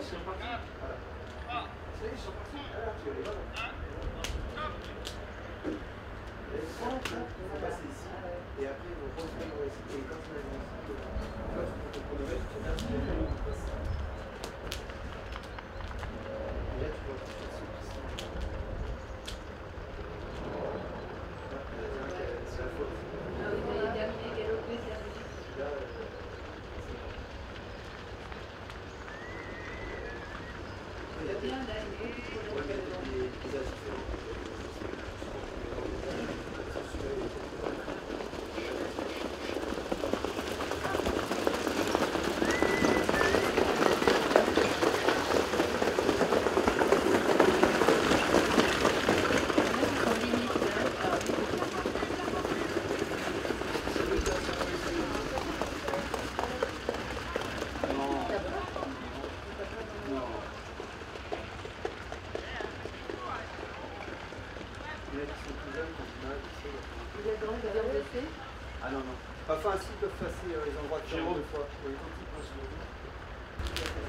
c'est reparti. Voilà. Ça y est, ils sont partis. Alors, tu les vois. Il faut passer ici. Et après, ils vont revenir ici. Et quand ils arrivent ici, là, tu peux te lever, tu regardes si les gens passent. Et là, tu vois tout ça. C'est la faute. Ah oui, mais il a terminé galopé, c'est la musique. Là, Il y a bien là, il est beaucoup trop long. Ah non, non. Enfin, s'ils peuvent passer les endroits de Jérôme. deux fois. Oui, quand ils passent le